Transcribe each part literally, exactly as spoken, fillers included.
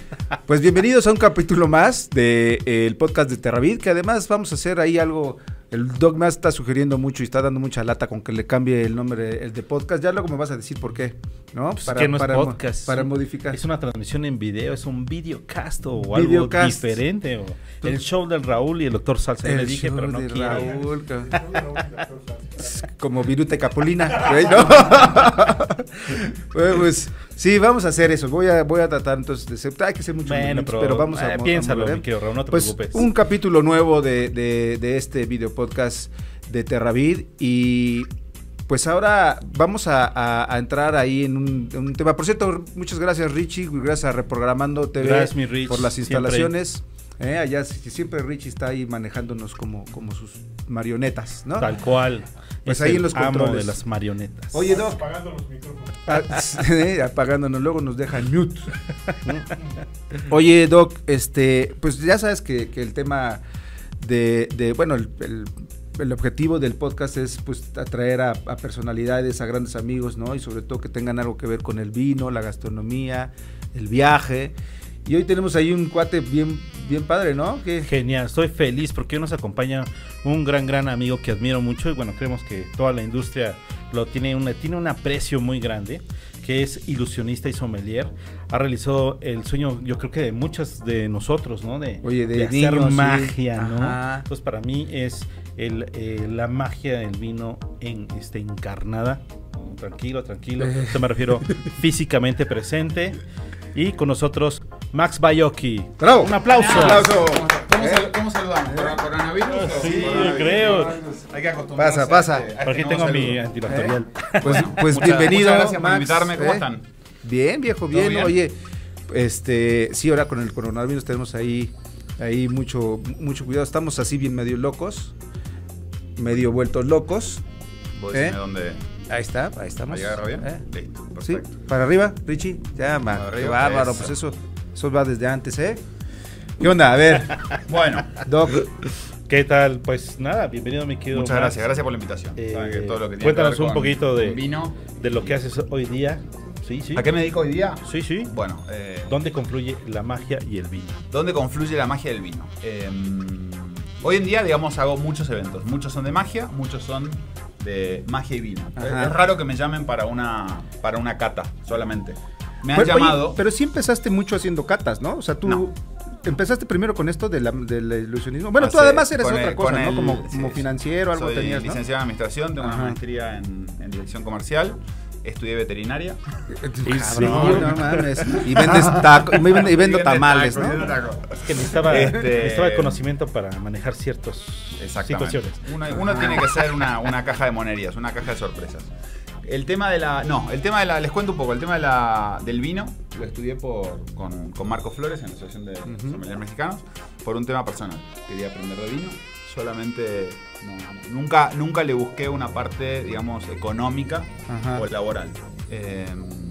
Pues bienvenidos a un capítulo más del de, eh, podcast de Terravid, que además vamos a hacer ahí algo. El Doc más está sugiriendo mucho y está dando mucha lata con que le cambie el nombre el de podcast. Ya luego me vas a decir por qué, ¿no? Pues para, que no es para, podcast. Para es un, modificar. Es una transmisión en video, es un videocast o Videocast. algo diferente. O el show del Raúl y el doctor Salsa. El le dije, show pero no de quiere. Raúl, como Viruta y Capulina, ¿no? Bueno, pues sí, vamos a hacer eso. Voy a, voy a tratar entonces de ser, hay que ser mucho bueno, minutos, pero, pero vamos a, eh, a piénsalo, mover. mi querido Raúl, no te pues preocupes. Un capítulo nuevo de, de, de este video podcast de Terravid y pues ahora vamos a, a, a entrar ahí en un, en un tema. Por cierto, muchas gracias Richie, gracias a Reprogramando T V gracias, mi Rich, por las instalaciones. Eh, allá siempre Richie está ahí manejándonos como, como sus marionetas, ¿no? Tal cual. Pues es ahí el en los amo controles de las marionetas. Oye, Doc. Apagando los micrófonos. Ah, eh, apagándonos, luego nos dejan mute. Oye, Doc, este, pues ya sabes que, que el tema de, de bueno, el, el, el objetivo del podcast es pues atraer a, a personalidades, a grandes amigos, ¿no? Y sobre todo que tengan algo que ver con el vino, la gastronomía, el viaje. Y hoy tenemos ahí un cuate bien, bien padre, ¿no? ¿Qué? Genial, estoy feliz porque hoy nos acompaña un gran, gran amigo que admiro mucho y bueno, creemos que toda la industria lo tiene, una, tiene un aprecio muy grande, que es ilusionista y sommelier. Ha realizado el sueño, yo creo que de muchos de nosotros, ¿no? De, Oye, de, de niños, hacer sí. magia, ¿no? Ajá. Pues para mí es el, eh, la magia del vino en, este, encarnada. Tranquilo, tranquilo. Esto me refiero físicamente presente. Y con nosotros, Max Baiocchi. ¡Bravo! Un aplauso. Un aplauso. ¿Cómo, sal- cómo saludamos? ¿Para coronavirus? o Sí, sin yo coronavirus? creo. Hay que acostumbrarse. Pasa, pasa. a este- a este Porque nuevo tengo mi saludo. antibacterial. Pues, pues Muchas- bienvenido, muchas gracias por Max, invitarme. ¿Cómo ¿eh? están? Bien, viejo, bien. bien? Oye, este, sí, ahora con el coronavirus tenemos ahí, ahí mucho, mucho cuidado. Estamos así bien medio locos, medio vueltos locos. ¿Vos ¿Eh? decime dónde Ahí está, ahí estamos. ¿Ahí agarra bien? ¿Eh? Listo, Sí, perfecto. para arriba, Richie. Ya, man, Para qué arriba, bárbaro, eso. pues eso, eso va desde antes, ¿eh? ¿Qué onda? A ver, Bueno, Doc. ¿Qué tal? Pues nada, bienvenido mi querido muchas Max. gracias. Gracias por la invitación. Eh, Saben que todo lo que tiene cuéntanos que ver un con- poquito de- con vino. De lo que haces hoy día. Sí, sí. ¿A qué me dedico hoy día? Sí, sí. Bueno, eh, ¿Dónde confluye la magia y el vino? ¿dónde confluye la magia del vino? Eh, hoy en día, digamos, hago muchos eventos. Muchos son de magia, muchos son de magia y vino. Ajá. Es raro que me llamen para una, para una cata solamente. Me han Pero, oye, llamado... pero sí empezaste mucho haciendo catas, ¿no? O sea, tú No. empezaste primero con esto de la, del ilusionismo. Bueno, tú Hace- además eres con otra el- cosa, con ¿no? el- Como, sí, como sí. financiero, algo Soy tenías, ¿no? licenciado en administración, tengo Ajá. una maestría en, en dirección comercial, estudié veterinaria. Cabrón, serio? no mames. Y vendes taco, y vendo, y vendo Vende tamales, taco, ¿no? vende taco. Es que necesitaba, Este- necesitaba el conocimiento para manejar ciertas Exactamente. situaciones. Uno, uno tiene que ser una, una caja de monerías, una caja de sorpresas. El tema de la. No, el tema de la. Les cuento un poco. El tema de la, del vino lo estudié por, con, con Marco Flores en la Asociación de Ujú. Sommeliers Mexicanos por un tema personal. Quería aprender de vino. Solamente. No, nunca, nunca le busqué una parte, digamos, económica Ajá. o laboral. Eh,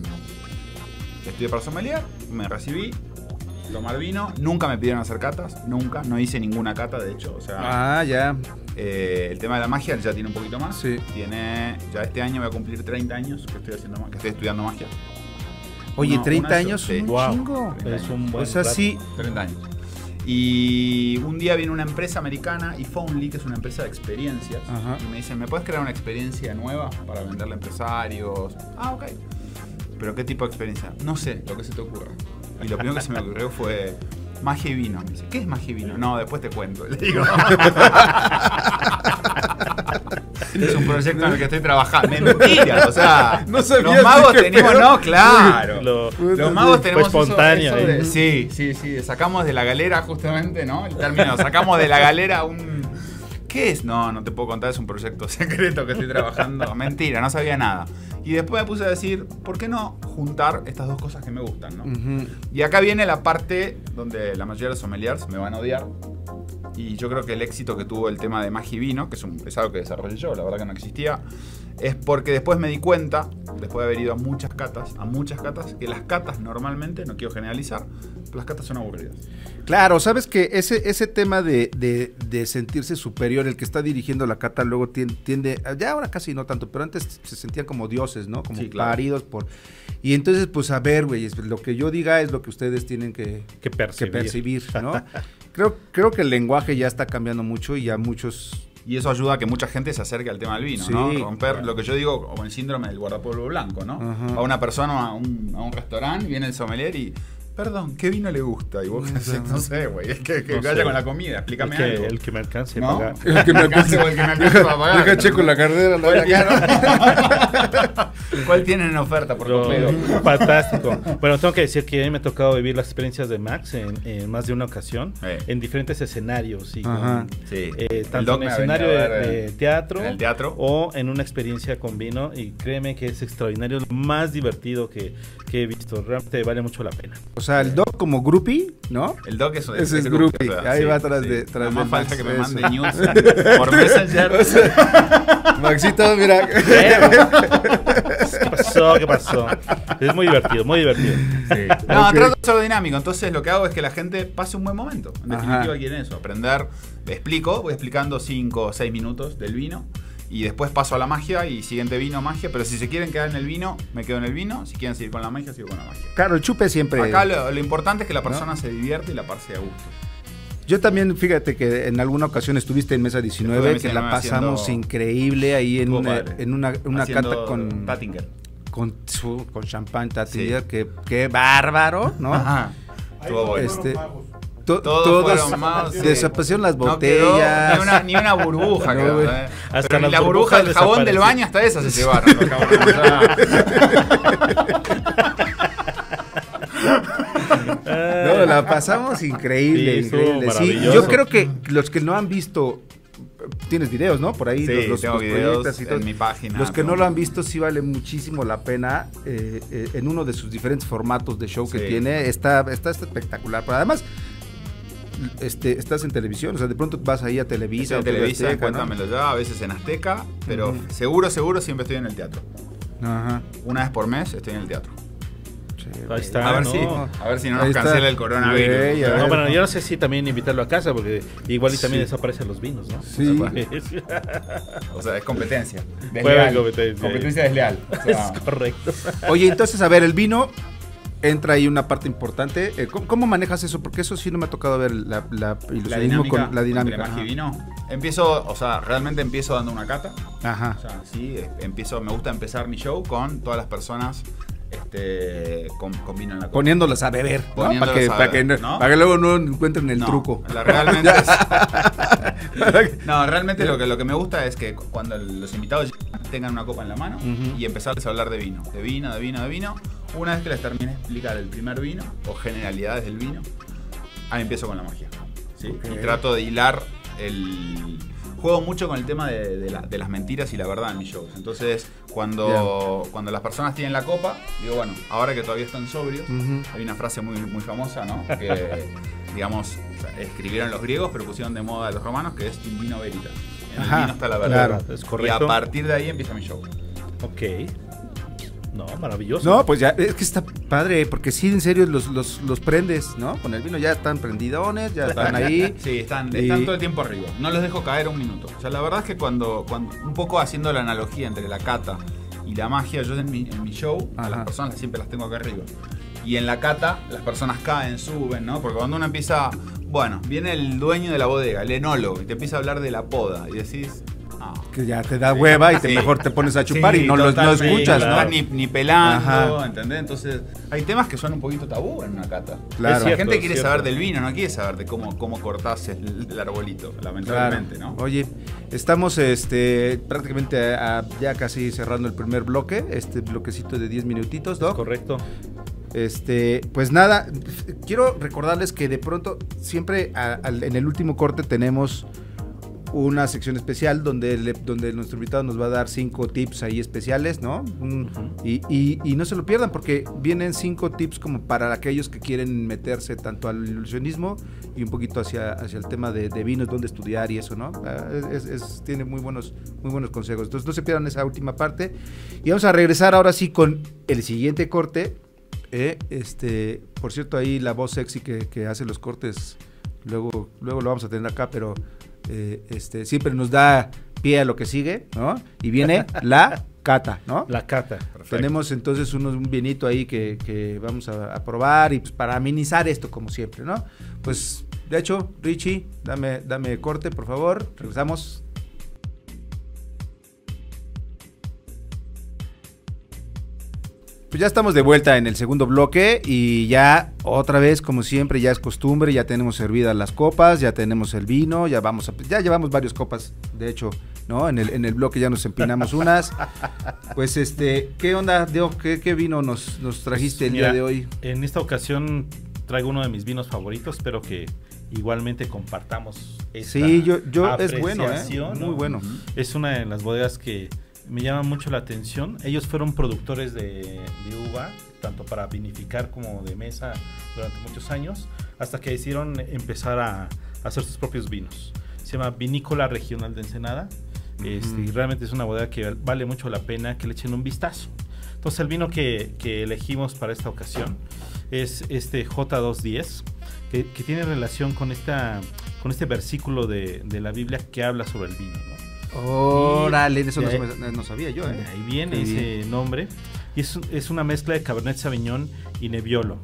estudié para sommelier, me recibí. Tomar vino, nunca me pidieron hacer catas, nunca, no hice ninguna cata de hecho, o sea, Ah, ya. eh, el tema de la magia ya tiene un poquito más. Sí. Tiene, ya este año voy a cumplir treinta años que estoy haciendo ma- que estoy estudiando magia. Oye, Uno- treinta una- años, sí. un Wow. chingo. Es un buen O sea, rato. sí. treinta años. Y un día viene una empresa americana, eFoundly, que es una empresa de experiencias, Ajá. y me dicen, ¿me puedes crear una experiencia nueva para venderle a empresarios? Ah, ok. ¿Pero qué tipo de experiencia? No sé, lo que se te ocurra. Y lo primero que se me ocurrió fue magia y vino. Me dice, ¿qué es magia y vino? No, después te cuento. Le digo. Es un proyecto en el que estoy trabajando. Mentira, o sea, No sabías los magos ni qué tenemos, pedo. no, claro. Lo- Los magos tenemos Fue eso- espontáneo, eso de- ¿eh? sí, sí, sí. Sacamos de la galera justamente, ¿no? El término, sacamos de la galera un... ¿Qué es? No, no te puedo contar, es un proyecto secreto que estoy trabajando. Mentira, no sabía nada. Y después me puse a decir, ¿por qué no juntar estas dos cosas que me gustan, no? Ujú. Y acá viene la parte donde la mayoría de los sommeliers me van a odiar. Y yo creo que el éxito que tuvo el tema de magia y vino, que es, un, es algo que desarrollé yo, la verdad que no existía, es porque después me di cuenta después de haber ido a muchas catas, a muchas catas, que las catas normalmente, no quiero generalizar, pero las catas son aburridas. Claro, sabes que ese, ese tema de, de, de sentirse superior, el que está dirigiendo la cata luego tiende, tiende, ya ahora casi no tanto, pero antes se sentían como dioses, ¿no? Como Sí, claro. paridos por... Y entonces, pues a ver, güey, lo que yo diga es lo que ustedes tienen que, Que percibir. que percibir, ¿no? creo, creo que el lenguaje ya está cambiando mucho y ya muchos... Y eso ayuda a que mucha gente se acerque al tema del vino, Sí, ¿no? Romper claro. lo que yo digo como el síndrome del guardapolvo blanco, ¿no? Ajá. Va una persona a un, a un restaurante, viene el sommelier y... Perdón, ¿qué vino le gusta? Y vos decís, no sé, güey, es que, que No vaya sé. con la comida, explícame el, que, algo. el que me alcance a ¿No? pagar. El que me alcance, o el que me alcance para pagar. Deja checo la cartera, la ¿Cuál, verdad. ¿Cuál tienen en oferta por Lo- completo? Fantástico. Bueno, tengo que decir que a mí me ha tocado vivir las experiencias de Max en, en más de una ocasión, Eh. en diferentes escenarios. Y Ajá. con, Sí. eh, El tanto Doc en me ha escenario venido a de, ver, de eh, teatro, en el teatro. o en una experiencia con vino. Y créeme que es extraordinario, lo más divertido que, que he visto. Realmente vale mucho la pena. O sea, el doc como groupie, ¿no? El doc es, Ese es groupie, ahí va atrás de- tras Nada de más falta Max, que me eso. mande news por Messenger. Maxito, mira. ¿Qué pasó? ¿Qué pasó? Es muy divertido, muy divertido. No, Ok. trato de hacerlo dinámico. Entonces lo que hago es que la gente pase un buen momento. En Ajá. definitiva quieren eso, aprender. Le explico, voy explicando cinco o seis minutos del vino. Y después paso a la magia y siguiente vino, magia. Pero si se quieren quedar en el vino, me quedo en el vino. Si quieren seguir con la magia, sigo con la magia. Claro, el chupe siempre. Acá lo, lo importante es que la persona se divierte y la pase a gusto. Yo también, fíjate que en alguna ocasión estuviste en Mesa diecinueve, Estuve en que Mesa la diecinueve pasamos haciendo- increíble ahí en Estuvo una, padre. en una, una Haciendo cata con Tattinger. con, su- con champán Tattinger, Sí. que qué bárbaro, ¿no? Ajá. Estuvo bueno. Este, to- Todos todos fueron magos, sí. desaparecieron las No quedó botellas. ni, una, ni una burbuja, No, quedó, güey. eh. Hasta Pero ni las la burbuja burbujas del jabón del desaparecieron. baño, hasta esa se llevaron. Los cabrones, No, la pasamos increíble, Sí, estuvo increíble. Sí, maravilloso. yo creo que los que no han visto, tienes videos, ¿no? Por ahí Sí, los, los, tengo los videos proyectas y todo. en mi página. Los que no tengo- lo han visto sí vale muchísimo la pena eh, eh, en uno de sus diferentes formatos de show que Sí. tiene. Está, está, está espectacular. Pero además, este, estás en televisión, o sea, de pronto vas ahí a Televisa. en o T V Televisa, Azteca, ¿no? Cuéntamelo ya, a veces en Azteca, pero Ujú. seguro, seguro siempre estoy en el teatro. Ajá. Una vez por mes estoy en el teatro. Sí, Ahí güey. está. a, ver no. si, a ver si no Ahí nos está. cancela el coronavirus. Güey, a No, ver. bueno, yo no sé si también invitarlo a casa, porque igual y también Sí. desaparecen los vinos, ¿no? Sí. O sea, es competencia. Juega Desleal. competencia. Competencia desleal. O sea, Es correcto. Oye, entonces, a ver, el vino entra ahí una parte importante. Eh, ¿cómo, cómo manejas eso? Porque eso sí no me ha tocado ver la, la la ilusionismo dinámica, con la dinámica. entre magia y Ajá. vino. Empiezo, o sea, realmente empiezo dando una cata. Ajá. O sea, sí, eh, empiezo, me gusta empezar mi show con todas las personas este, con, con vino en la copa. Poniéndolas a beber, ¿no? Para Poniéndolas que, a para, que, beber, no- ¿no? para que luego no encuentren el No, truco. la- realmente es- no, realmente lo que, lo que me gusta es que cu- cuando los invitados llegan, tengan una copa en la mano Ujú. y empezarles a hablar de vino, de vino, de vino, de vino. Una vez que les termine de explicar el primer vino o generalidades del vino, ahí empiezo con la magia. ¿sí? Ok. Y trato de hilar el... Juego mucho con el tema de, de la- de las mentiras y la verdad en mis shows. Entonces, cuando, cuando las personas tienen la copa, digo, bueno, ahora que todavía están sobrios, Ujú. hay una frase muy, muy famosa, ¿no? Que, digamos, o sea, escribieron los griegos, pero pusieron de moda a los romanos, que es in vino veritas. En el Ajá, vino está la verdad. claro, es Y correcto. a partir de ahí empieza mi show. Ok. No, maravilloso. No, pues ya, es que está padre, porque sí, en serio, los, los, los prendes, ¿no? Con el vino ya están prendidones, ya están ahí. Sí, están, Y- están todo el tiempo arriba. No los dejo caer un minuto. O sea, la verdad es que cuando, cuando un poco haciendo la analogía entre la cata y la magia, yo en mi, en mi show, a Ajá. las personas siempre las tengo acá arriba. Y en la cata, las personas caen, suben, ¿no? Porque cuando uno empieza, bueno, viene el dueño de la bodega, el enólogo, y te empieza a hablar de la poda, y decís, ah, Que ya te da hueva y te, Sí. mejor te pones a chupar sí, y no, los, no totalmente, escuchas, no ¿no? estás ni, ni pelando, Ajá. ¿entendés? Entonces, hay temas que son un poquito tabú en una cata. Claro. Es La cierto, gente es quiere cierto. saber del vino, no quiere saber de cómo, cómo cortás el, el arbolito, Claro. lamentablemente, ¿no? Oye, estamos este prácticamente a- a- ya casi cerrando el primer bloque, este bloquecito de diez minutitos, ¿no? Correcto. Este, pues nada, quiero recordarles que de pronto siempre a- al- en el último corte tenemos una sección especial donde, le, donde nuestro invitado nos va a dar cinco tips ahí especiales, ¿no? Un, uh-huh. y, y, y no se lo pierdan porque vienen cinco tips como para aquellos que quieren meterse tanto al ilusionismo y un poquito hacia, hacia el tema de, de vinos, dónde estudiar y eso, ¿no? Es, es, tiene muy buenos, muy buenos consejos. Entonces no se pierdan esa última parte. Y vamos a regresar ahora sí con el siguiente corte. Eh, este, por cierto, ahí la voz sexy que, que hace los cortes, luego, luego lo vamos a tener acá, pero eh, este, siempre nos da pie a lo que sigue, ¿no? Y viene la cata, ¿no? La cata. Perfecto. Tenemos entonces unos, un vinito ahí que, que vamos a, a probar y pues para amenizar esto como siempre, ¿no? Pues de hecho, Richie, dame, dame corte, por favor, regresamos. Pues ya estamos de vuelta en el segundo bloque y ya otra vez, como siempre, ya es costumbre, ya tenemos servidas las copas, ya tenemos el vino, ya vamos a, ya llevamos varias copas, de hecho, ¿no? En el, en el bloque ya nos empinamos unas. Pues este, ¿qué onda, Deo? ¿Qué, qué vino nos, nos trajiste pues, el mira, día de hoy? En esta ocasión traigo uno de mis vinos favoritos, espero que igualmente compartamos esta Sí, yo, yo es bueno, ¿eh? Muy ¿no? bueno. Es una de las bodegas que me llama mucho la atención. Ellos fueron productores de, de uva, tanto para vinificar como de mesa durante muchos años, hasta que decidieron empezar a, a hacer sus propios vinos. Se llama Vinícola Regional de Ensenada. Uh-huh. Este, y realmente es una bodega que vale mucho la pena que le echen un vistazo. Entonces el vino que, que elegimos para esta ocasión es este J doscientos diez, que, que tiene relación con, esta, con este versículo de, de la Biblia que habla sobre el vino, ¿no? Órale, eso no, ahí, no sabía yo, ¿eh? Ahí viene ese bien. nombre. Y es, es una mezcla de Cabernet Sauvignon y Nebbiolo.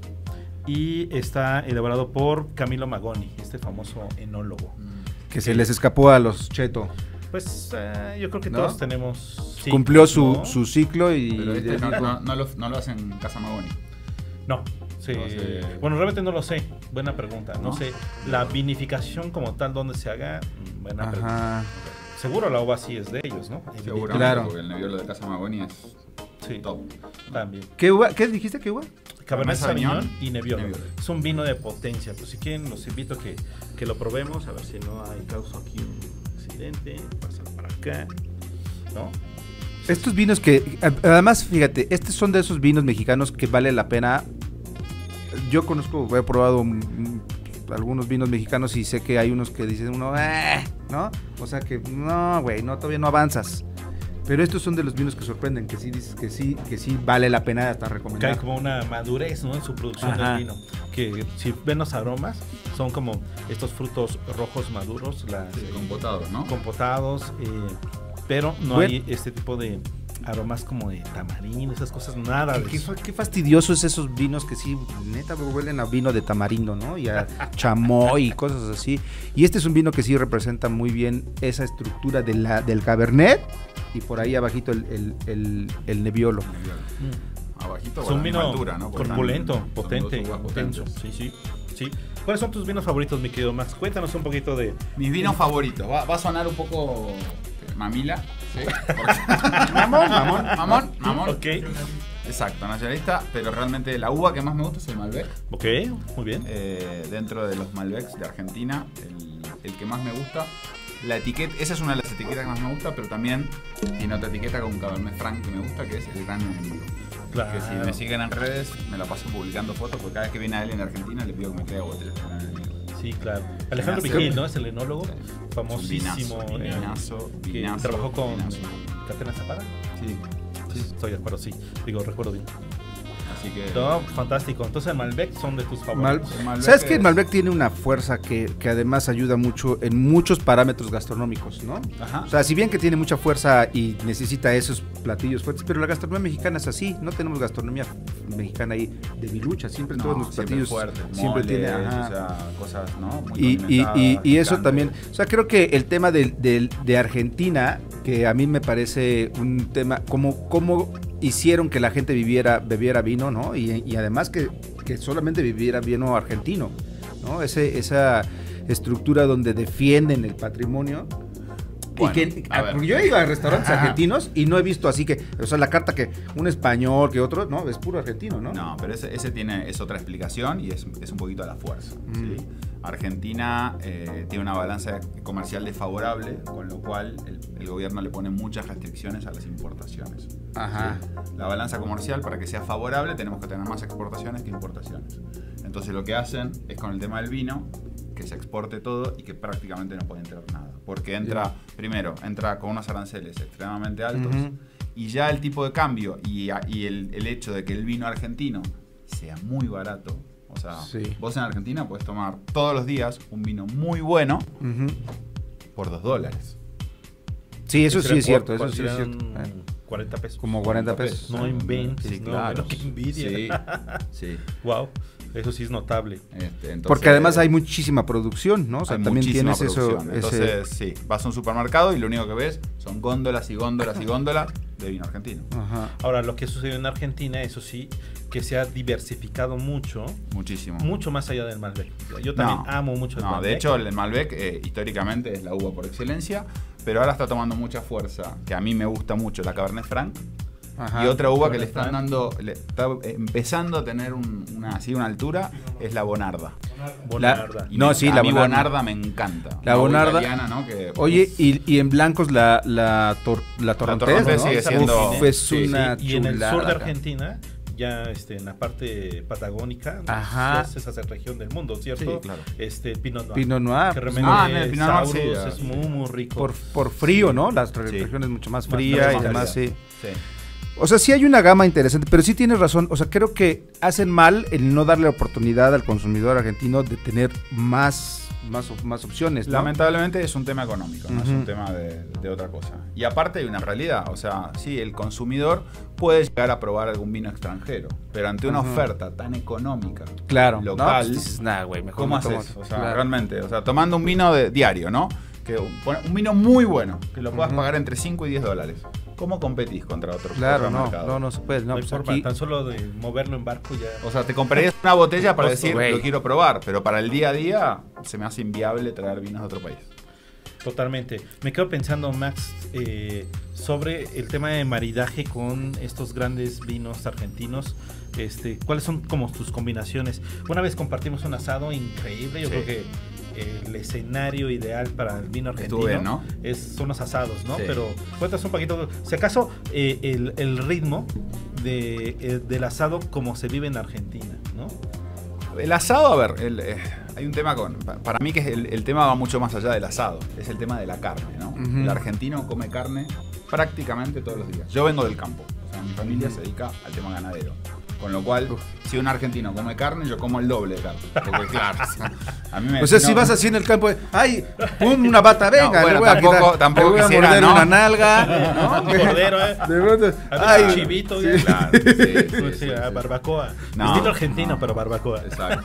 Y está elaborado por Camilo Magoni, este famoso enólogo. Que eh, se les escapó a los Cheto. Pues uh, yo creo que ¿no? todos tenemos... Ciclos, Cumplió su, ¿no? su ciclo y... Pero este no, no, no, lo, no lo hacen en Casa Magoni. No. Sí. No sé. Bueno, realmente no lo sé. Buena pregunta. No, ¿no? sé. La vinificación como tal, ¿dónde se haga? Buena Ajá. pregunta. Seguro la uva sí es de ellos, ¿no? Seguro, claro. Porque el Nebbiolo de Casa Magoni es sí. top. También. ¿Qué uva? ¿Qué dijiste? ¿Qué uva? Cabernet Sauvignon y Nebbiolo. Nebbiolo. Es un vino de potencia. Pues si quieren, los invito a que, que lo probemos. A ver si no hay causa aquí un accidente. Pásalo para acá. ¿No? Estos vinos que, además, fíjate, estos son de esos vinos mexicanos que vale la pena. Yo conozco, he probado un, algunos vinos mexicanos y sé que hay unos que dicen uno, eh, ¿no? O sea que, no, güey, no, todavía no avanzas. Pero estos son de los vinos que sorprenden, que sí dices que sí, que sí vale la pena hasta recomendar. Que hay como una madurez, ¿no? En su producción Ajá. del vino. Que si ven los aromas, son como estos frutos rojos maduros. Las, sí, compotados, ¿no? Compotados, eh, pero no bueno. hay este tipo de aromas como de tamarindo, esas cosas, nada de qué, eso. Qué fastidiosos esos vinos que sí, neta, huelen a vino de tamarindo, ¿no? Y a chamoy y cosas así. Y este es un vino que sí representa muy bien esa estructura de la, del Cabernet y por ahí abajito el, el, el, el Nebbiolo. Mm. Abajito, es un vino altura, ¿no? corpulento, tan, potente, intenso. Sí, sí, sí. ¿Cuáles son tus vinos favoritos, mi querido Max? Cuéntanos un poquito de... Mis vinos favoritos. Va, va a sonar un poco mamila. ¿Sí? mamón, mamón, mamón, mamón. Ok. Exacto, nacionalista, pero realmente la uva que más me gusta es el Malbec. Ok, muy bien. Eh, dentro de los Malbecs de Argentina, el, el que más me gusta. La etiqueta, esa es una de las etiquetas que más me gusta, pero también tiene otra etiqueta con Cabernet Franc que me gusta, que es el Gran Enemigo. Claro. Que si me siguen en redes, me la paso publicando fotos, porque cada vez que viene alguien de Argentina le pido que me traiga botellas de Gran Enemigo. Sí, claro. Alejandro Vigil, ¿no? Es el enólogo sí. famosísimo. Vinazo, vinazo, eh, vinazo, que trabajó con vinazo. Catena Zapata. Sí. sí. Estoy de acuerdo, sí. Digo, recuerdo bien. Así que... No, fantástico. Entonces, Malbec son de tus favoritos. Mal, ¿Sabes que el Malbec tiene una fuerza que, que además ayuda mucho en muchos parámetros gastronómicos, ¿no? Ajá. O sea, si bien que tiene mucha fuerza y necesita esos platillos fuertes, pero la gastronomía mexicana es así. No tenemos gastronomía mexicana ahí de bilucha. Siempre en no, todos los platillos fuerte, siempre moles, tiene ajá. O sea, cosas, ¿no? Muy y, y, y, y eso también. O sea, creo que el tema de, de, de Argentina, que a mí me parece un tema, como, como hicieron que la gente viviera, bebiera vino, ¿no? Y, y además que, que solamente viviera vino argentino, ¿no? Ese, esa estructura donde defienden el patrimonio, Bueno, y que, a ver. porque yo he ido a restaurantes Ajá. argentinos y no he visto así que, o sea, la carta que un español, que otro, no, es puro argentino, ¿no? No, pero ese, ese tiene, es otra explicación y es, es un poquito a la fuerza. Mm. ¿sí? Argentina eh, tiene una balanza comercial desfavorable, con lo cual el, el gobierno le pone muchas restricciones a las importaciones. Ajá. ¿sí? La balanza comercial, para que sea favorable, tenemos que tener más exportaciones que importaciones. Entonces lo que hacen es con el tema del vino, que se exporte todo y que prácticamente no puede entrar nada. Porque entra, primero, entra con unos aranceles extremadamente altos, Ujú. y ya el tipo de cambio y, y el, el hecho de que el vino argentino sea muy barato. O sea, Sí. vos en Argentina podés tomar todos los días un vino muy bueno Ujú. por dos dólares. Sí, eso sí es cierto, ¿Cuál eso sí es serán cierto. Eh, cuarenta pesos. Como cuarenta pesos. No inventes, Sí, no, claro. pero qué envidia. Sí, sí. Wow, eso sí es notable. Este, entonces, Porque además hay muchísima producción, ¿no? O sea, hay también muchísima tienes eso. producción. Ese... Entonces, sí, vas a un supermercado y lo único que ves son góndolas y góndolas y góndolas de vino argentino. Ajá. Ahora, lo que sucedió en Argentina, eso sí, que se ha diversificado mucho, Muchísimo. mucho más allá del Malbec. Yo también No, amo mucho el No, Malbec. de hecho, el Malbec eh, históricamente es la uva por excelencia, pero ahora está tomando mucha fuerza, que a mí me gusta mucho, la Cabernet Franc. Ajá. Y otra uva que Cabernet le están Franc. dando, le está empezando a tener un- una, así una altura, es la Bonarda. Bonarda. Y No, me- sí, a la mí Bonarda. Bonarda me encanta. La Una uva Bonarda. italiana, ¿no? Que, Oye, uf, y, y en blancos la, la, tor, la Torrontés, Torrontés ¿no? sigue Uf, siendo- es sí, una Y en el chulada. sur de Argentina, ya este, en la parte patagónica, Ajá. es esa región del mundo, ¿cierto? Sí, claro. Este, Pinot Noir. Pinot Noir. Que pues, realmente Ah, en el Pinot Noir, sí, Saurus ya. es muy, muy rico. por, por frío, ¿no? Las Sí. regiones mucho más Más- fría más y demás, calidad. sí. sí. O sea, sí hay una gama interesante, pero sí tienes razón. O sea, creo que hacen mal el no darle oportunidad al consumidor argentino de tener más, más, op- más opciones, ¿no? Lamentablemente es un tema económico, no es Ujú. un tema de, de otra cosa. Y aparte hay una realidad, o sea, sí, el consumidor puede llegar a probar algún vino extranjero, pero ante una Ujú. oferta tan económica, Claro. local, No, pues dices, nah, güey, mejor ¿cómo me tomo- haces? O sea, claro. realmente, o sea, tomando un vino de diario, ¿no? Que un, un vino muy bueno, que lo puedas Ujú. pagar entre cinco y diez dólares. ¿Cómo competís contra otros Claro, otros no, mercados? no, no se puede. No, No, pues importa, aquí- tan solo de moverlo en barco ya. O sea, te comprarías una botella para Costo, decir, güey. lo quiero probar, pero para el día a día se me hace inviable traer vinos de otro país. Totalmente. Me quedo pensando, Max, eh, sobre el tema de maridaje con estos grandes vinos argentinos. Este, ¿cuáles son como tus combinaciones? Una vez compartimos un asado increíble. Yo Sí. creo que eh, el escenario ideal para el vino argentino Estuvo bien, ¿no? es, son los asados, ¿no? Sí. Pero cuéntanos un poquito, si acaso, eh, el, el ritmo de, eh, del asado como se vive en Argentina, ¿no? El asado, a ver, el, eh, hay un tema con. pa- Para mí que el, el tema va mucho más allá del asado. Es el tema de la carne, ¿no? Ujú. El argentino come carne prácticamente todos los días. Yo vengo del campo. O sea, mi familia se dedica al tema ganadero. Con lo cual, si un argentino come carne, yo como el doble de carne. Porque claro, a mí me O sea, no- si vas así en el campo, ay, pum, una bata, venga, No, bueno, le voy a tampoco- quitar- tampoco le voy a quisiera, morder ¿no? una nalga, ¿no? Un cordero, ¿eh? De pronto, A ay, ver, chivito, sí. ya. Claro, sí, sí, Sí, sí, a sí. barbacoa. No, Estilo argentino, no. pero barbacoa. Exacto.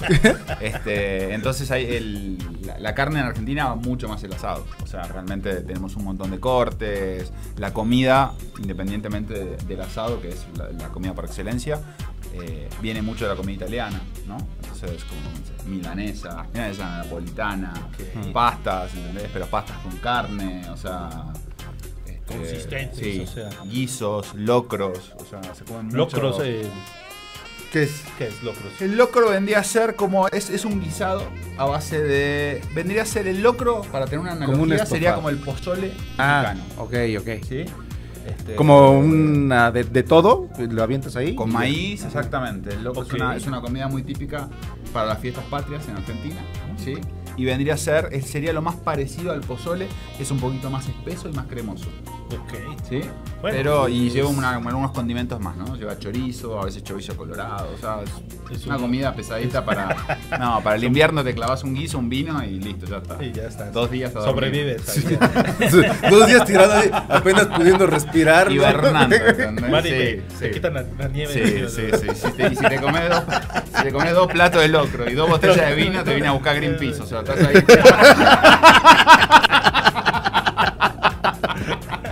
Este, entonces hay el, la, la carne en Argentina va mucho más el asado. O sea, realmente tenemos un montón de cortes. La comida, independientemente de- del asado, que es la, la comida por excelencia, eh, viene mucho de la comida italiana, ¿no? Entonces, como no sé, milanesa, milanesa napolitana, Ok. pastas, ¿entendés? Pero pastas con carne, o sea... este, Consistentes, sí, o sea. guisos, locros, o sea, se comen mucho- Locros, eh, ¿Qué es? ¿qué es locros? El locro vendría a ser como, es, es un guisado a base de, vendría a ser el locro, para tener una Como un analogía, sería estofado. como el pozole Ah, mexicano. ok, ok. ¿Sí? Este, Como una de, de todo, lo avientas ahí. Con y ya. maíz, exactamente. El locro Ok. es, una, es una comida muy típica para las fiestas patrias en Argentina, ¿sí? Y vendría a ser, es- sería lo más parecido al pozole, es un poquito más espeso y más cremoso, Ok. ¿sí? Bueno, Pero, y pues- lleva una- algunos condimentos más, ¿no? Lleva chorizo, a veces chorizo colorado, o sea, es, Es una un- comida pesadita para... No, para el invierno te clavas un guiso, un vino y listo, ya está. Y ya está. Dos días a dormir. Sobrevives. ahí. Dos días tirado ahí, apenas pudiendo respirar. ¿no? Hibernando, ¿entendés? Van y Sí, te, sí. te quitan la, la nieve. Sí, encima, sí, ¿no? sí. Si te- y si te comes dos, si te comes dos platos de locro y dos botellas de vino, te viene a buscar Greenpeace. O sea, estás ahí.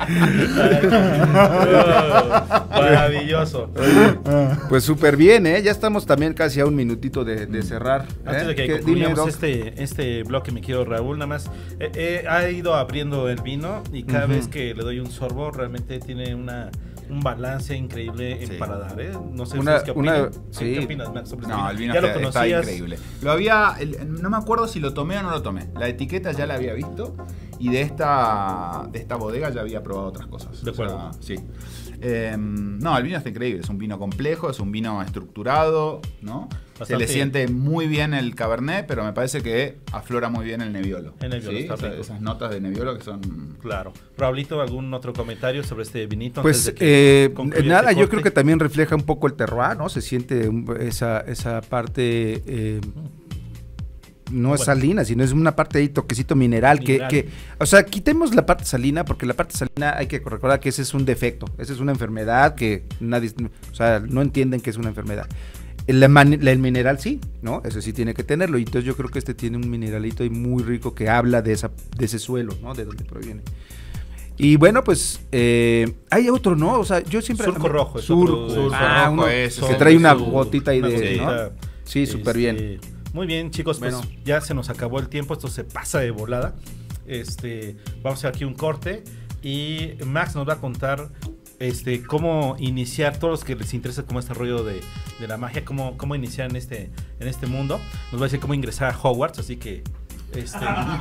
Maravilloso. Pues súper bien, ¿eh? Ya estamos también casi a un minutito de, de cerrar. ¿eh? Antes de que ¿Qué? concluyamos Dime, este, este bloque, mi querido Raúl, nada más, eh, eh, ha ido abriendo el vino y cada Ujú. vez que le doy un sorbo realmente tiene una un balance increíble en Sí. paladar, ¿eh? No sé Una- ustedes qué opinan. una- sí. ¿Qué opinas, Max, sobre este No, el vino ¿Ya lo está, está conocías? increíble. Lo había, el- no me acuerdo si lo tomé o no lo tomé. La etiqueta ya la había visto y de esta, de esta bodega ya había probado otras cosas. De O sea, acuerdo. sí. Eh, no, el vino está increíble. Es un vino complejo, es un vino estructurado, ¿no? Se Bastante- le siente muy bien el Cabernet, pero me parece que aflora muy bien el Nebbiolo. El Nebbiolo ¿sí? está O sea, rico. esas notas de Nebbiolo que son... Claro. Raulito, ¿algún otro comentario sobre este vinito? Pues antes de que eh, concluya nada, este yo corte? creo que también refleja un poco el terroir, ¿no? Se siente un- esa, esa parte, eh, no es Bueno. salina, sino es una parte ahí toquecito mineral, Mineral. Que, que, o sea, quitemos la parte salina, porque la parte salina hay que recordar que ese es un defecto, esa es una enfermedad que nadie, o sea, no entienden que es una enfermedad. El, man- el mineral sí, ¿no? Ese sí tiene que tenerlo. Y entonces yo creo que este tiene un mineralito ahí muy rico que habla de esa, de ese suelo, ¿no? De donde proviene. Y bueno, pues eh, hay otro, ¿no? O sea, yo siempre... Surco rojo, es Surco, otro de- surco Ah, rojo, uno ese, que que trae una Su- gotita ahí una de... gotita, ¿no? Sí, súper bien. este, Muy bien, chicos, pues Bueno. ya se nos acabó el tiempo, esto se pasa de volada. Este, vamos a hacer aquí un corte y Max nos va a contar este cómo iniciar, todos los que les interesa como este rollo de, de la magia, cómo, cómo iniciar en este, en este mundo. Nos va a decir cómo ingresar a Hogwarts, así que este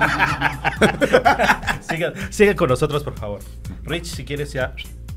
sigan, sigan con nosotros, por favor. Rich, si quieres ya.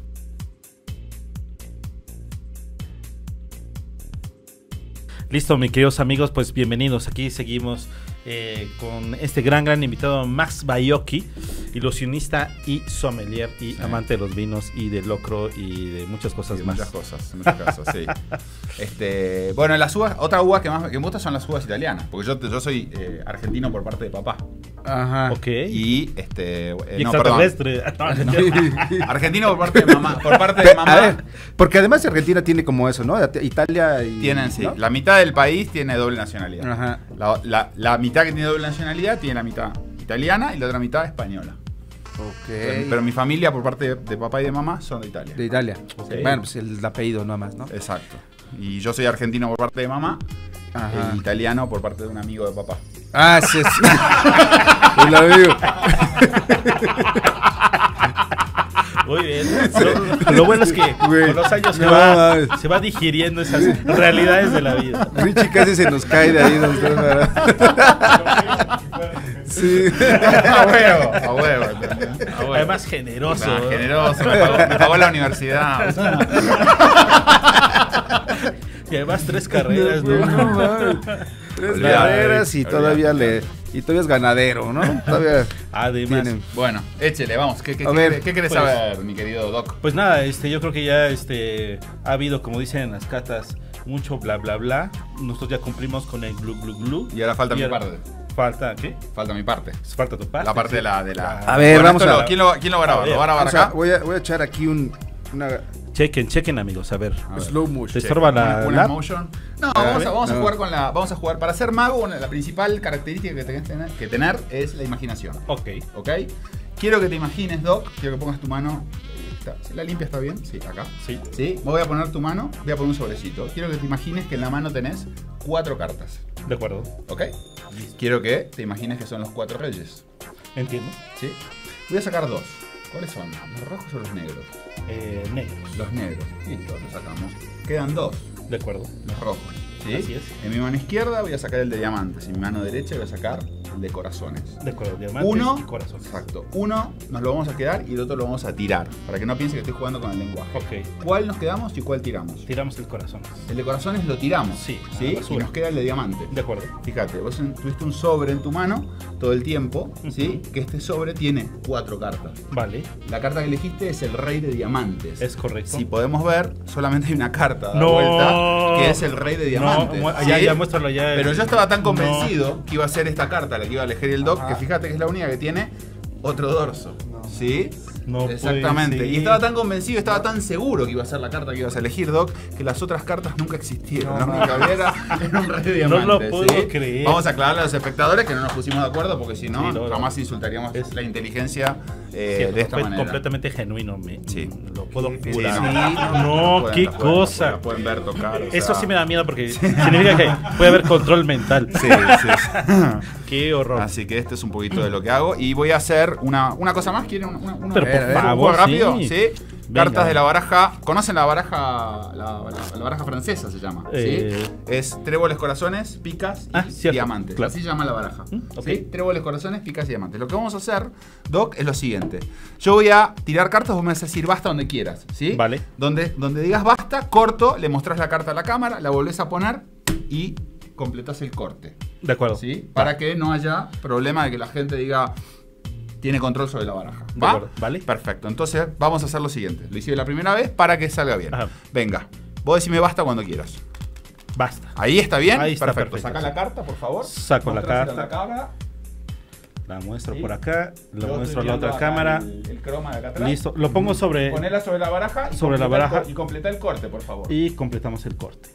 Listo, mis queridos amigos, pues bienvenidos. Aquí seguimos eh, con este gran, gran invitado, Max Baiocchi, ilusionista y sommelier y Sí. amante de los vinos y del locro y de muchas cosas Sí, más. muchas cosas, muchas cosas, sí. Este, bueno, las uvas, otra uva que más que me gusta son las uvas italianas, porque yo, yo soy eh, argentino por parte de papá. Ajá. Ok. Y este, eh, Y no, perdón. extraterrestre. Ah, no, No, argentino por parte de mamá, por parte de Pe- mamá. A ver, porque además Argentina tiene como eso, ¿no? Italia y... Tienen, sí. ¿no? La mitad del país tiene doble nacionalidad. Ajá. La, la- la mitad que tiene doble nacionalidad tiene la mitad italiana y la otra mitad española. Ok. Pero, pero mi familia, por parte de, de papá y de mamá, son de Italia. De Italia. Ok. Bueno, pues el apellido nomás, ¿no? Exacto. Y yo soy argentino por parte de mamá, Ajá. e italiano por parte de un amigo de papá. Ah, sí, sí. El amigo. Muy bien. Lo, lo bueno es que Güey. con los años se, No, va, mames. se va digiriendo esas realidades de la vida. Richie casi se nos cae de ahí. Donde está, sí. A huevo, a huevo. ¿entendés? A huevo. Además generoso. Nah, ¿no? generoso, me pagó, me pagó la universidad. Y además tres carreras, No, ¿no? no, mames. Tres Olvídate, carreras y olvídate. todavía le... Y todavía es ganadero, ¿no? Todavía Además. tienen... Bueno, échele, vamos. ¿Qué, qué, A qué, ver, qué querés pues- saber, mi querido Doc? Pues nada, este, yo creo que ya este, ha habido, como dicen en las catas, mucho bla bla bla. Nosotros ya cumplimos con el glu glu glu. Y ahora falta Y mi ahora- parte. Falta, ¿qué? Falta mi parte. Falta tu parte. La parte sí. de la... De la... A ver, Bueno, vamos esto a- lo- ¿quién, lo, ¿Quién lo graba? A ver, ¿Lo va a grabar O sea, acá? voy a, voy a echar aquí un... Una Chequen, chequen, amigos, a ver. A ver. slow motion. ¿Te estorba la Una, una lap? motion. No, vamos a, vamos a No. jugar con la. Vamos a jugar. Para ser mago, una- la principal característica que tenés que tener, que tener es la imaginación. Ok. ¿Ok? Quiero que te imagines, Doc. Quiero que pongas tu mano. Está- ¿La limpia está bien? Sí, acá. Sí. Sí. Voy a poner tu mano. Voy a poner un sobrecito. Quiero que te imagines que en la mano tenés cuatro cartas. De acuerdo. ¿Ok? Quiero que te imagines que son los cuatro reyes. Entiendo. ¿Sí? Voy a sacar dos. ¿Cuáles son? ¿Los rojos o los negros? Eh, negros. Los negros. Listo, los sacamos. Quedan dos. De acuerdo. Los rojos. ¿sí? Así es. En mi mano izquierda voy a sacar el de diamantes. En mi mano derecha voy a sacar el de corazones. De acuerdo. Diamantes Uno, y corazón. exacto. Uno nos lo vamos a quedar y el otro lo vamos a tirar. Para que no piense que estoy jugando con el lenguaje. Ok. ¿Cuál nos quedamos y cuál tiramos? Tiramos el corazón. El de corazones lo tiramos. Sí, a la ¿sí? Y basura. nos queda el de diamantes. De acuerdo. Fíjate, vos en- tuviste un sobre en tu mano todo el tiempo, ¿sí? Que este sobre tiene cuatro cartas. Vale. La carta que elegiste es el rey de diamantes. Es correcto. Si podemos ver, solamente hay una carta de No. vuelta que es el rey de diamantes. No, mu- ¿sí? ya, ya muéstralo ya. Pero yo estaba tan No. convencido que iba a ser esta carta la que iba a elegir el Doc, que fíjate que es la única que tiene otro dorso. ¿Sí? No Exactamente. puede Y ser. estaba tan convencido, estaba tan seguro que iba a ser la carta que ibas a elegir, Doc, que las otras cartas nunca existieron. La única que había era, era un rey de No diamantes. lo puedo ¿sí? creer. Vamos a aclararle a los espectadores que no nos pusimos de acuerdo porque si no, Sí, no, no. jamás insultaríamos Es- la inteligencia eh, Cierto, de esta fue manera. completamente genuino, me, Sí. lo puedo Sí, jurar. no, no, no, pueden- qué la pueden- cosa. la pueden ver, tocar. o Eso sea, sí me da miedo porque significa que puede haber control mental. Sí, sí, sí. Qué horror. Así que este es un poquito de lo que hago. Y voy a hacer una, una cosa más. ¿Quieren una, una, Pero una- por un juego favor, rápido? sí. ¿Sí? Venga. Cartas de la baraja. ¿Conocen la baraja? La, la- la baraja francesa se llama. Eh. ¿Sí? Es tréboles, corazones, picas y Ah, cierto, diamantes. claro. Así se llama la baraja. Mm, ok. ¿Sí? Tréboles, corazones, picas y diamantes. Lo que vamos a hacer, Doc, es lo siguiente. Yo voy a tirar cartas, vos me vas a decir basta donde quieras. ¿Sí? Vale. Donde, donde digas basta, corto, le mostrás la carta a la cámara, la volvés a poner y completás el corte. De acuerdo. ¿Sí? Para que no haya problema de que la gente diga tiene control sobre la baraja. De ¿Va? acuerdo, vale. Perfecto. Entonces vamos a hacer lo siguiente. Lo hice la primera vez para que salga bien. Ajá. Venga. Vos decime basta cuando quieras. Basta. Ahí está bien. Ahí está perfecto. perfecto, Saca sí. la carta, por favor. Saco la Mostrásela carta. a la cámara. La muestro Sí. por acá, Yo lo muestro a estoy la viendo otra acá cámara. El, el croma de acá atrás. Listo. Lo pongo sobre Ponela sobre la baraja. Y Sobre la completa el baraja. cor- Y completa el corte, por favor. y completamos el corte.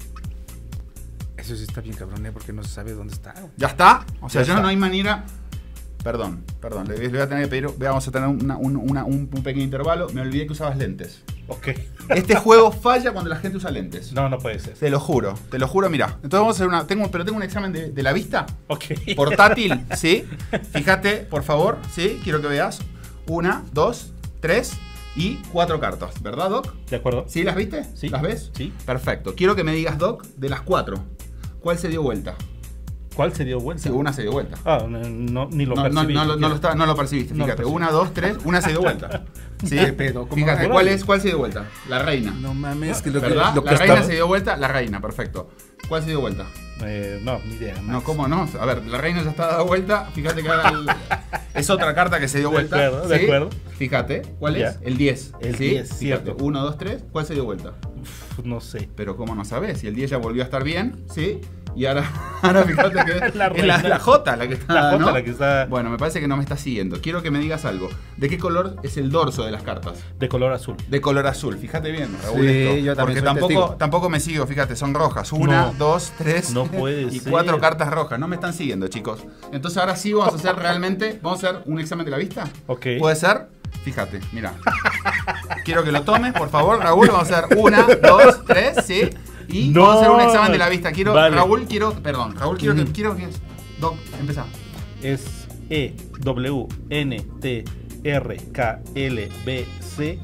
Eso sí está bien cabrón, ¿eh? Porque no se sabe dónde está. ¿Ya está? O sea, Ya ya está. no hay manera. Perdón, perdón. Le, le voy a tener que pedir. Vamos a tener una- un, una- un- un pequeño intervalo. Me olvidé que usabas lentes. Ok. Este juego falla cuando la gente usa lentes. No, no puede ser. Te lo juro, te lo juro, mira. Entonces vamos a hacer una. Tengo, pero tengo un examen de, de la vista. Ok. Portátil, ¿sí? Fíjate, por favor, ¿sí? Quiero que veas. Una, dos, tres y cuatro cartas, ¿verdad, Doc? ¿De acuerdo? ¿Sí las viste? Sí. ¿Las ves? Sí. Perfecto. Quiero que me digas, Doc, de las cuatro, ¿cuál se dio vuelta? ¿Cuál se dio vuelta? Sí, una se dio vuelta. Ah, no, no, ni lo No, no, percibí. no, lo- no lo está- no lo percibiste, No lo fíjate. percibí. Una, dos, tres, una se dio vuelta. ¿Sí? ¿Qué pedo? ¿Cómo? Fíjate, Órale. ¿cuál, es, ¿cuál se dio vuelta? La reina. No mames, que lo que, ¿Verdad? lo que La reina está- se dio vuelta, la reina, perfecto. ¿Cuál se dio vuelta? Eh, no, ni idea. No, Max. ¿cómo no? A ver, la reina ya está dada vuelta. Fíjate que ahora el- es otra carta que se dio De vuelta. acuerdo, de ¿sí? acuerdo. Fíjate, ¿cuál Ya. es? El diez. El ¿sí? diez, Fíjate, cierto. uno, dos, tres. ¿Cuál se dio vuelta? Uf, no sé. Pero ¿cómo no sabes? Si el diez ya volvió a estar bien, ¿sí? Y ahora, ahora fíjate que La es la, reina. la J la que está. La J ¿no? la que está- Bueno, me parece que no me estás siguiendo. Quiero que me digas algo. ¿De qué color es el dorso de las cartas? De color azul. De color azul, fíjate bien, Raúl. Sí, esto, yo también porque soy tampoco, testigo. tampoco me sigo, fíjate, son rojas. Una, No. dos, tres No puede y ser. cuatro cartas rojas. No me están siguiendo, chicos. Entonces ahora sí vamos a hacer realmente, vamos a hacer un examen de la vista. Ok. ¿Puede ser? Fíjate, mira. Quiero que lo tomes, por favor, Raúl. Vamos a hacer una, dos, tres, sí. Y No. vamos a hacer un examen de la vista. Quiero, Vale. Raúl, quiero, perdón, Raúl, quiero que, Ujú. quiero que, Doc, empezá. Es E, W, N, T, R, K, L, B, C,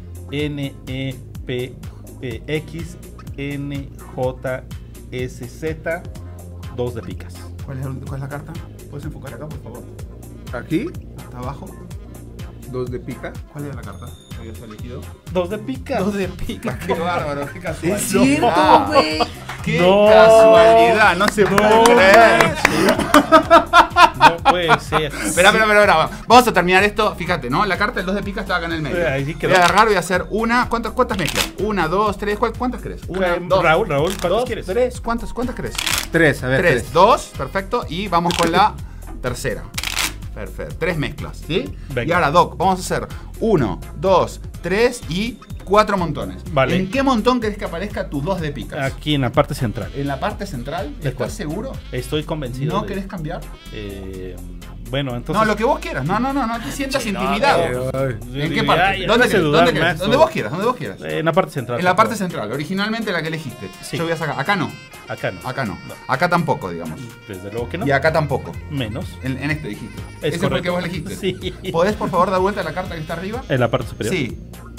N, E, P, E, X, N, J, S, Z, dos de picas. ¿Cuál es, cuál es la carta? ¿Puedes enfocar acá, por favor? Aquí, Hasta abajo. dos de pica. ¿Cuál era la carta que habías elegido? Dos de picas. Dos de pica, qué bárbaro, qué casualidad. Es cierto, güey. Qué No. casualidad, no se puede No. creer. No puede ser. Espera, espera, espera, espera. Vamos a terminar esto. Fíjate, ¿no? La carta del dos de pica estaba acá en el medio. Eh, ahí sí Voy quedó. a agarrar, voy a hacer una. ¿Cuántas, cuántas mezclas? Una, dos, tres. ¿cuál- ¿Cuántas crees? Una, Eh, dos. Raúl, Raúl, ¿cuántas dos, quieres? Tres. ¿Cuántas, cuántas crees? Tres, a ver. Tres. Tres. Dos, perfecto. Y vamos con la tercera. Perfecto. Tres mezclas, ¿sí? Venga. Y ahora, Doc, vamos a hacer uno, dos, tres y cuatro montones. Vale. ¿En qué montón querés que aparezca tu dos de picas? Aquí en la parte central. En la parte central. De ¿Estás acuerdo. seguro? Estoy convencido. ¿No de- querés cambiar? Eh, bueno, entonces. No, lo que vos quieras. No, no, no, no te sientas Sí, no, intimidado. no. Ay. ¿En qué Ay, parte? ay, ¿Dónde me hace querés? dudar, ¿Dónde querés? Max. Donde vos quieras, donde vos quieras. Eh, en la parte central. En la por parte favor. central, originalmente la que elegiste. Sí. Yo voy a sacar. Acá no. Acá no. Acá no. No. Acá tampoco, digamos. Desde luego que no. Y acá tampoco. Menos. En, en este dijiste. Es Ese fue el que correcto. vos elegiste. Sí. ¿Podés, por favor, dar vuelta a la carta que está arriba? En la parte superior. Sí.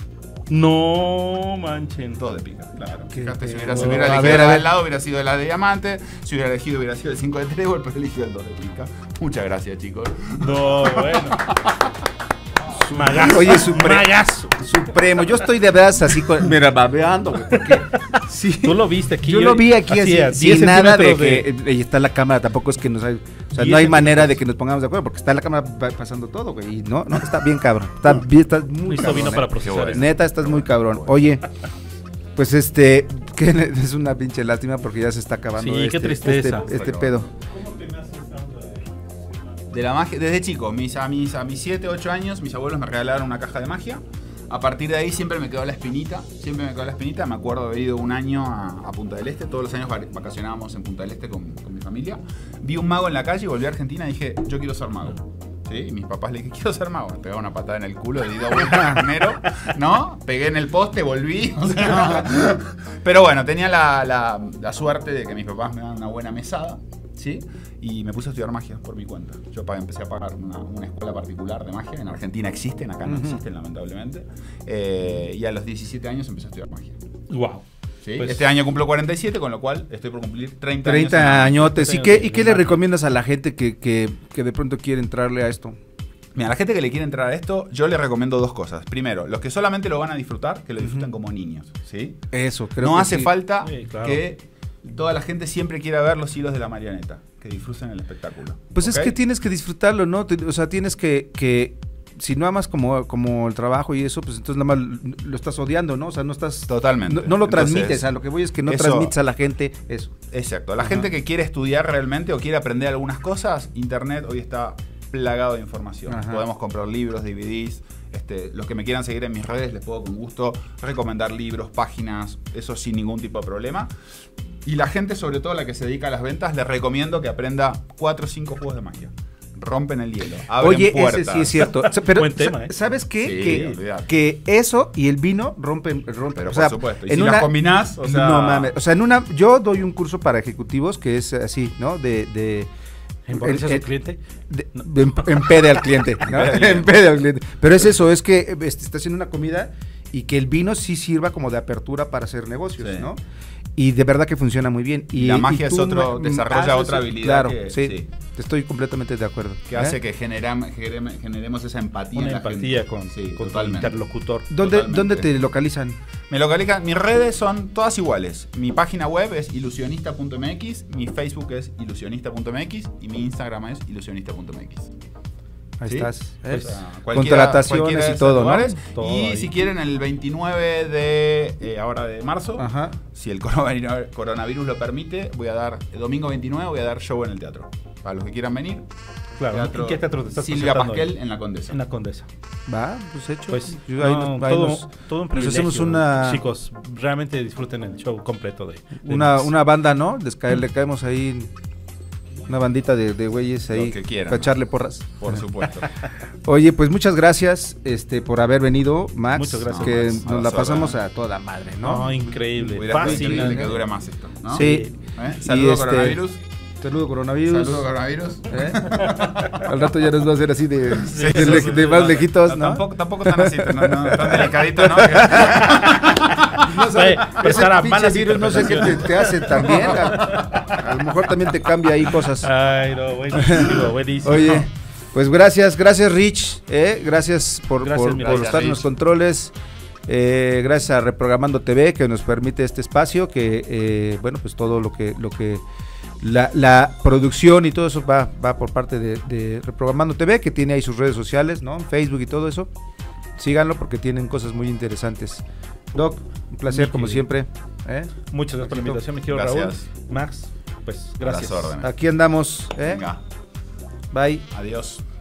No manchen. Todo de pica, claro. Qué Fíjate, si pedo. hubiera, si hubiera A elegido ver, la a de ver. al lado, hubiera sido la de diamante. Si hubiera elegido, hubiera sido el cinco de trébol, pero eligió el dos de pica. Muchas gracias, chicos. No, bueno. Magazo. Oye, Supre- Magazo. Supremo, yo estoy de verdad así con. Mira, babeando, güey, porque. Sí. Tú lo viste aquí. Yo lo vi aquí así, a diez sin nada de centímetros que eh, está la cámara, tampoco es que nos hay, o sea, diez no hay manera centímetros. de que nos pongamos de acuerdo porque está la cámara pa- pasando todo, güey, y no, no, está bien cabrón, está bien, está muy Listo cabrón, vino eh. para procesar bueno. eso. Neta, estás muy cabrón. Oye, pues este, que es una pinche lástima porque ya se está acabando Sí, qué este, tristeza. este, este pedo. De la magia, desde chico, mis, a mis a mis siete, ocho años, mis abuelos me regalaron una caja de magia. A partir de ahí siempre me quedó la espinita, siempre me quedó la espinita. Me acuerdo de haber ido un año a, a Punta del Este, todos los años vac- vacacionábamos en Punta del Este con, con mi familia. Vi un mago en la calle, volví a Argentina y dije, yo quiero ser mago. ¿sí? Y mis papás le dije, quiero ser mago. Me pegaba una patada en el culo, le di dos vueltas primero, ¿no? Pegué en el poste, volví. O sea, no. Pero bueno, tenía la, la, la suerte de que mis papás me daban una buena mesada, ¿sí? Y me puse a estudiar magia por mi cuenta. Yo empecé a pagar una, una escuela particular de magia. En Argentina existen, acá no existen, lamentablemente. Eh, y a los diecisiete años empecé a estudiar magia. Wow. ¿Sí? Pues, este año cumplo cuarenta y siete, con lo cual estoy por cumplir treinta, treinta años. añotes. ¿Y qué, ¿Y qué le recomiendas a la gente que, que, que de pronto quiere entrarle a esto? Mira, a la gente que le quiere entrar a esto, yo le recomiendo dos cosas. Primero, los que solamente lo van a disfrutar, que lo disfruten uh-huh. como niños, ¿sí? Eso, creo no que hace sí. falta sí, claro. que toda la gente siempre quiera ver los hilos de la marioneta, que disfruten el espectáculo. Pues ¿okay? es que tienes que disfrutarlo, ¿no? O sea, tienes que... que si no amas como, como el trabajo y eso, pues entonces nada más lo estás odiando, ¿no? O sea, no estás... Totalmente. No, no lo Entonces, transmites, a lo que voy es que no eso, transmites a la gente eso. Exacto. La Ajá. gente que quiere estudiar realmente o quiere aprender algunas cosas, internet hoy está plagado de información. Ajá. Podemos comprar libros, D V Ds. Este, los que me quieran seguir en mis redes les puedo con gusto recomendar libros, páginas, eso sin ningún tipo de problema. Y la gente, sobre todo la que se dedica a las ventas, les recomiendo que aprenda cuatro o cinco juegos de magia. Rompen el hielo, abren Oye, puertas. ese sí es cierto. Pero, buen tema, ¿eh? ¿sabes qué? Sí, que, que eso y el vino rompen, rompen. Pero o sea, por supuesto. Y en si una, las combinás, o sea... No mames. O sea, en una... Yo doy un curso para ejecutivos que es así, ¿no? De... de ¿Emborracha a su cliente? De, de, de, empede al cliente, ¿no? Empede al cliente. Pero es eso, es que este, está haciendo una comida y que el vino sí sirva como de apertura para hacer negocios, sí. ¿no? Y de verdad que funciona muy bien. Y la magia y es otro, desarrolla otra habilidad. Claro, que, sí, sí. Estoy completamente de acuerdo. Que ¿eh? hace que generam, generem, generemos esa empatía. Una en la empatía gente. con, sí, con tu interlocutor. ¿Dónde, ¿Dónde te localizan? Me localizan, mis redes son todas iguales. Mi página web es ilusionista punto m x, mi Facebook es ilusionista punto m x y mi Instagram es ilusionista punto m x. Ahí ¿sí? estás. ¿eh? Pues, uh, contrataciones y todo, ¿no? Todo y ahí. Si quieren, el veintinueve de eh, ahora de marzo, Ajá. si el coronavirus lo permite, voy a dar, el domingo veintinueve voy a dar show en el teatro. Para los que quieran venir. Claro. Teatro, ¿En qué teatro te estás Silvia Pasquel en la Condesa. En la Condesa. Va, pues hecho. Pues, Yo, ahí, no, ahí todo, nos, todo un privilegio. Hacemos una, chicos, realmente disfruten el show completo de, de una, una banda, ¿no? Les cae, le caemos ahí una bandita de, de güeyes ahí que quieran, para echarle porras. Por supuesto. Oye, pues muchas gracias este por haber venido, Max. Muchas gracias. Que Max, nos la horas. pasamos a toda madre, ¿no? No, increíble. Hubiera Fácil. Increíble que dure más esto, ¿no? Sí. ¿Eh? Saludos este, coronavirus. Saludo coronavirus. Saludo coronavirus. ¿Eh? Al rato ya nos va a hacer así de, sí, de, de, de más lejitos, ¿no? Tampoco, tampoco tan así, no, no, tan delicadito, ¿no? No sé, ese pinche virus no sé qué te, te hace también. A, a lo mejor también te cambia ahí cosas. Ay, no, buenísimo, buenísimo. Oye, pues gracias, gracias Rich, ¿eh? Gracias por, gracias, por, mira, por gracias, estar Rich. en los controles. Eh, gracias a Reprogramando T V que nos permite este espacio, que eh, bueno, pues todo lo que lo que la, la producción y todo eso va, va por parte de, de Reprogramando T V, que tiene ahí sus redes sociales, ¿no? Facebook y todo eso. Síganlo porque tienen cosas muy interesantes. Doc, un placer como siempre. ¿eh? Muchas gracias por la invitación, mi querido Raúl. Max, pues gracias. Aquí andamos. ¿eh? Venga. Bye. Adiós.